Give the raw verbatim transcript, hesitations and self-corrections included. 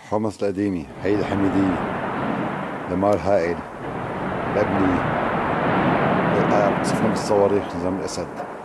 حمص القديمي، حي الحميدية، دمار هائل، مبني. آه، صفنا بالصواريخ نظام الأسد.